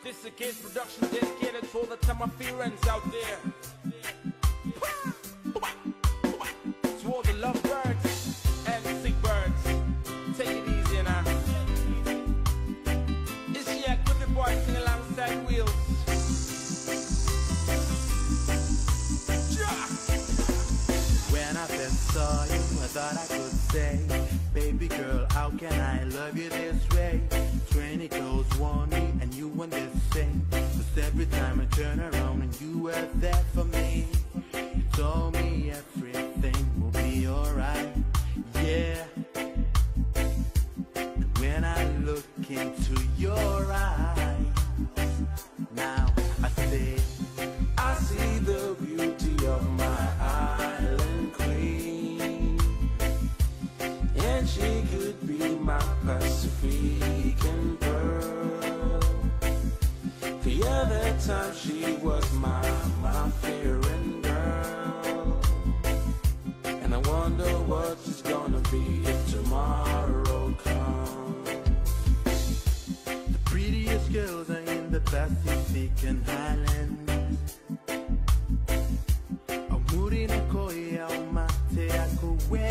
This is Case production dedicated to all the Tamafians out there. To all the lovebirds and sick birds. Take it easy now. It's Yak with the boy singing alongside Wheels. When I first saw you, I thought I could say, baby girl, how can I love you this way? 20 clothes warn me and you weren't the same. Cause every time I turn around and you were there for me, you told me everything will be alright. Yeah. When I look into your eyes, now I say, I see the beauty of my island queen, and she could be my Pacifican pearl. The other time she was my fearing girl, and I wonder what she's gonna be if tomorrow comes. the prettiest girls are in the Pacific and Highlands. Amuri na koya umate akuwe,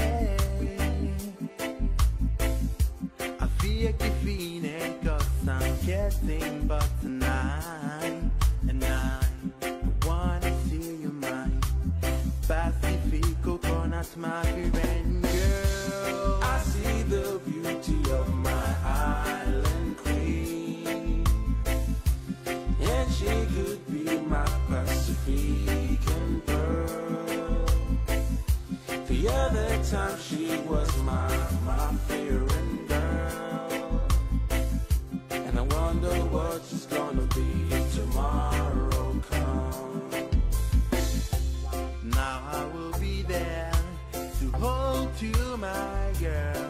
afia kifine cause I'm getting but tonight. And I wanna see you mine, Pacifico coconut my friend girl. I see the beauty of my island queen, and she could be my Pacifican pearl. The other time she was my fearing girl, and I wonder what she's gonna be if tomorrow comes. Now I will be there to hold you, my girl.